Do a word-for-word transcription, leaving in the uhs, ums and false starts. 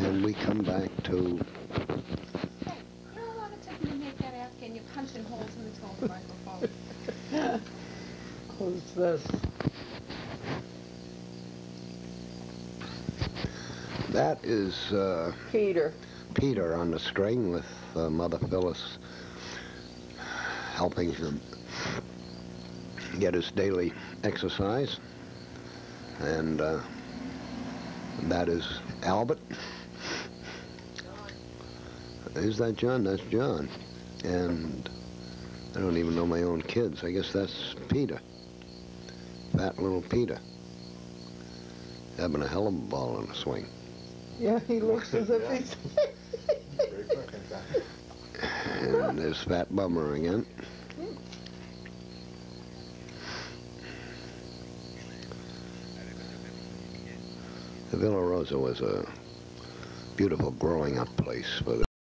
and we come back to... Hey, you don't want to take me to make that Afghan, you're punching holes in the telephone microphone. Who's this? That is uh, Peter. Peter on the string with uh, Mother Phyllis helping him get his daily exercise. And uh, that is Albert. Is that John? That's John. And I don't even know my own kids. I guess that's Peter. Fat little Peter. Having a hell of a ball in the swing. Yeah, he looks as if he's... And there's Fat Bummer again. The Villa Rosa was a beautiful growing up place for the